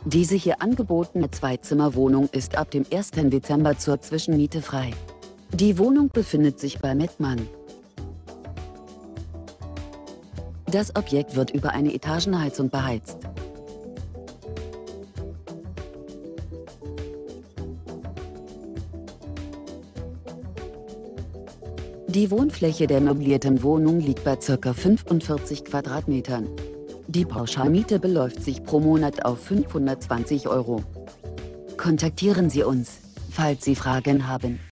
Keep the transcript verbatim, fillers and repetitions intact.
Diese hier angebotene Zweizimmerwohnung ist ab dem ersten Dezember zur Zwischenmiete frei. Die Wohnung befindet sich bei Mettmann. Das Objekt wird über eine Etagenheizung beheizt. Die Wohnfläche der möblierten Wohnung liegt bei ca. fünfundvierzig Quadratmetern. Die Pauschalmiete beläuft sich pro Monat auf fünfhundertzwanzig Euro. Kontaktieren Sie uns, falls Sie Fragen haben.